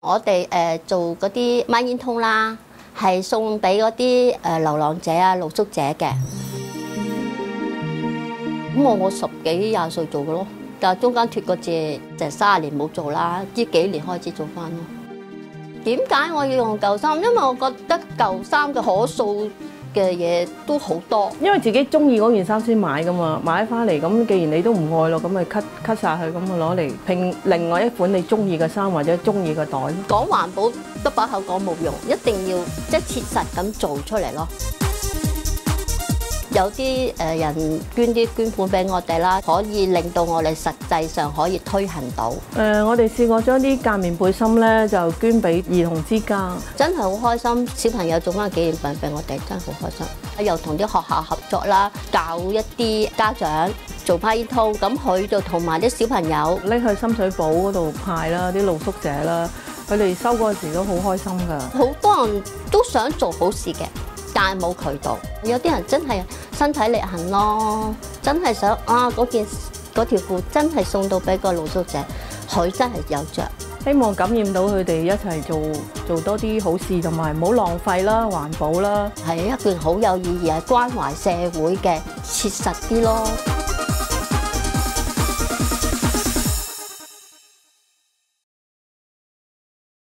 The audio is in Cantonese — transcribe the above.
我哋做嗰啲孖煙通啦，係送俾嗰啲流浪者啊、露宿者嘅。咁我10幾20歲做嘅咯，但係中間脫個節，就30年冇做啦，呢幾年開始做翻咯。點解我要用舊衫？因為我覺得舊衫嘅可塑嘅嘢都好多。 因為自己中意嗰件衫先買噶嘛，買翻嚟咁，既然你都唔愛咯，咁咪 cut 晒佢，咁咪攞嚟拼另外一款你中意嘅衫或者中意嘅袋。 講環保得把口講冇用，一定要即係切實咁做出嚟咯。有啲人捐啲捐款俾我哋啦，可以令到我哋實際上可以推行到。 我哋試過將啲間棉背心咧就捐俾兒童之家， 真係好開心。小朋友做翻個紀念品俾我哋，真係好開心。又同啲學校合作啦，教一啲家長做孖煙通，咁佢就同埋啲小朋友拎去深水埗嗰度派啦，啲露宿者啦，佢哋收嗰陣時都好開心㗎。 好多人都想做好事嘅，但係冇渠道。有啲人真係身體力行咯，真係想嗰條褲真係送到俾個露宿者，佢真係有着。 希望感染到佢哋一齊做多啲好事，同埋唔好浪費啦、環保啦， 係一件好有意義、係關懷社會嘅，切實啲咯。